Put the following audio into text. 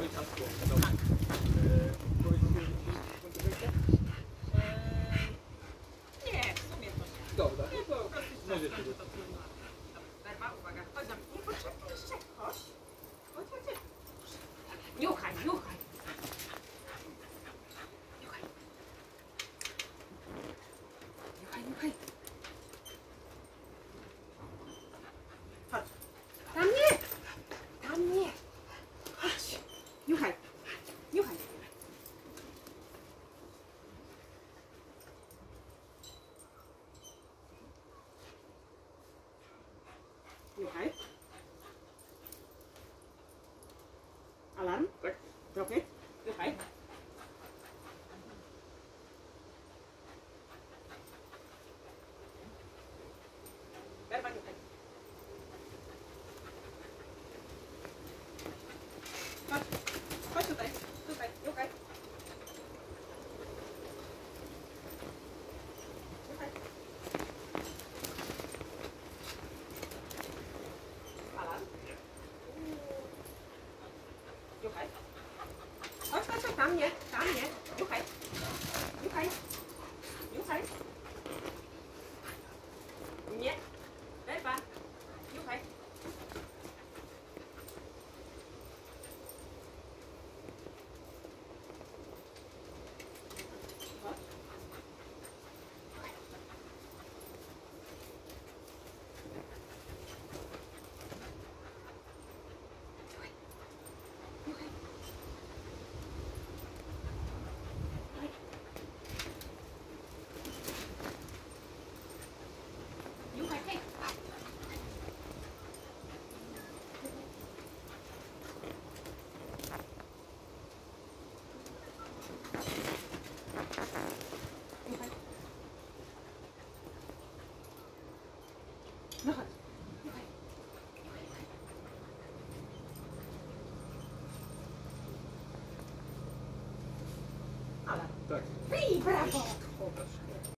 ciastko. Dobra. Powiedz mi, że Nie, w sumie to nie. dobra, Nie, no po to prostu może ciastko, się to trudno. Berwa, uwaga, chodź tam. Nie, poczekaj jeszcze, chodź. Chodź, chodź, chodź. Niuchaj, niuchaj. Niuchaj. Niuchaj, niuchaj. Chodź. Tam nie! Tam nie! Chodź. Niuchaj. Niuchaj. Niuchaj. Alarm? Tak. Okej. Niuchaj. Berwa, niuchaj. Chodź. Chodź tutaj. Tutaj. Niuchaj. Niuchaj. Alarm? Niuchaj. Chodź, chodź, chodź. Tam nie. Tam nie. Niuchaj. Niuchaj. Niuchaj. Nie. Berwa. Niuchaj. Chodź. Niuchaj. Niuchaj, hej. Niuchaj. No chodź. Niuchaj. Alarm. tak. Ej, brawo! Pokaż.